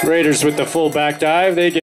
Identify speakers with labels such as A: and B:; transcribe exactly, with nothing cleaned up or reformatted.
A: Raiders with the full back dive. They get